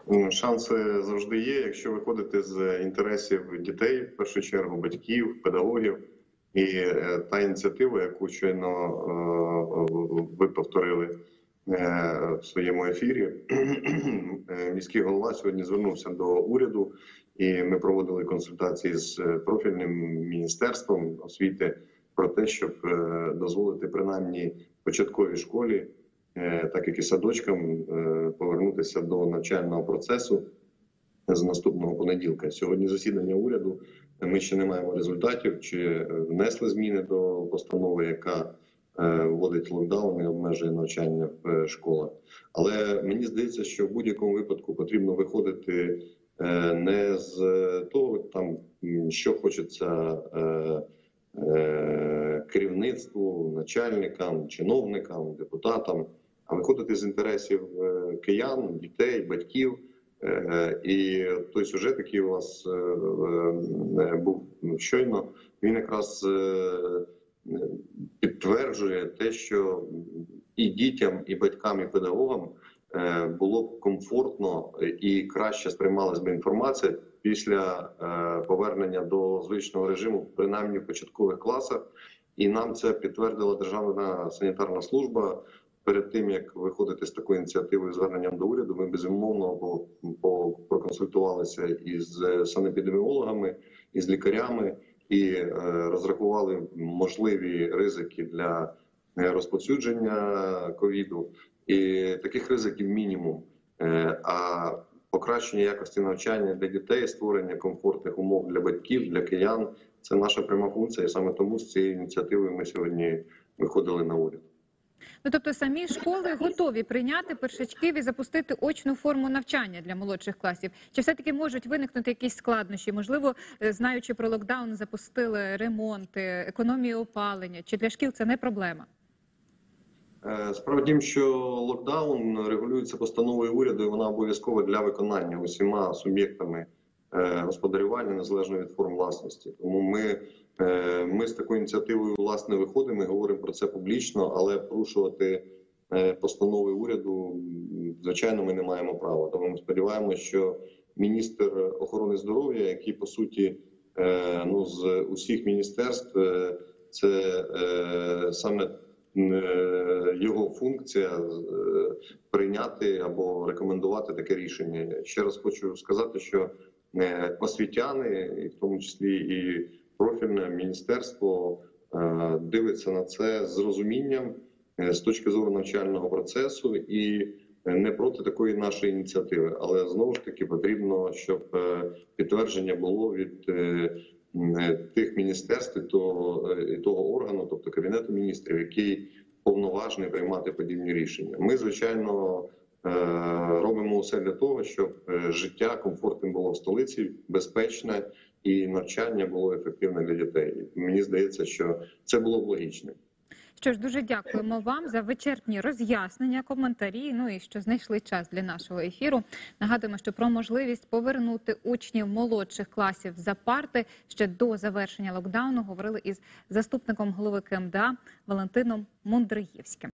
Шанси завжди є, якщо виходити з інтересів дітей, в першу чергу батьків, педагогів. І та ініціатива, яку щойно ви повторили в своєму ефірі, міський голова сьогодні звернувся до уряду, і ми проводили консультації з профільним міністерством освіти про те, щоб дозволити принаймні початковій школі, так як і садочкам, повернутися до навчального процесу з наступного понеділка. Сьогодні засідання уряду, ми ще не маємо результатів, чи внесли зміни до постанови, яка вводить локдаун і обмежує навчання в школах. Але мені здається, що в будь-якому випадку потрібно виходити не з того, там, що хочеться керівництву, начальникам, чиновникам, депутатам, а виходити з інтересів киян, дітей, батьків. І той сюжет, який у вас був щойно, він якраз підтверджує те, що і дітям, і батькам, і педагогам було б комфортно і краще сприймалась би інформація після повернення до звичного режиму, принаймні в початкових класах. І нам це підтвердила Державна санітарна служба. Перед тим, як виходити з такою ініціативою, зверненням до уряду, ми безумовно проконсультувалися із санепідеміологами, із лікарями і розрахували можливі ризики для розповсюдження ковіду. І таких ризиків мінімум. А покращення якості навчання для дітей, створення комфортних умов для батьків, для киян – це наша пряма функція. І саме тому з цією ініціативою ми сьогодні виходили на уряд. Ну, тобто самі школи готові прийняти першачків і запустити очну форму навчання для молодших класів? Чи все-таки можуть виникнути якісь складнощі? Можливо, знаючи про локдаун, запустили ремонти, економію опалення? Чи для шкіл це не проблема? Справа в тім, що локдаун регулюється постановою уряду, і вона обов'язкова для виконання усіма суб'єктами господарювання, незалежно від форм власності. Тому ми з такою ініціативою, власне, виходимо і говоримо про це публічно, але порушувати постанови уряду, звичайно, ми не маємо права. Тому ми сподіваємося, що міністр охорони здоров'я, який, по суті, з усіх міністерств, це саме його функція прийняти або рекомендувати таке рішення. Ще раз хочу сказати, що освітяни, і в тому числі і профільне міністерство, дивиться на це з розумінням з точки зору навчального процесу і не проти такої нашої ініціативи. Але знову ж таки потрібно, щоб підтвердження було від тих міністерств і того органу, тобто Кабінету міністрів, який повноважний приймати подібні рішення. Ми, звичайно, робимо усе для того, щоб життя комфортним було в столиці, безпечне і навчання було ефективне для дітей. Мені здається, що це було б логічним. Що ж, дуже дякуємо вам за вичерпні роз'яснення, коментарі, ну і що знайшли час для нашого ефіру. Нагадуємо, що про можливість повернути учнів молодших класів за парти ще до завершення локдауну говорили із заступником голови КМДА Валентином Мундриєвським.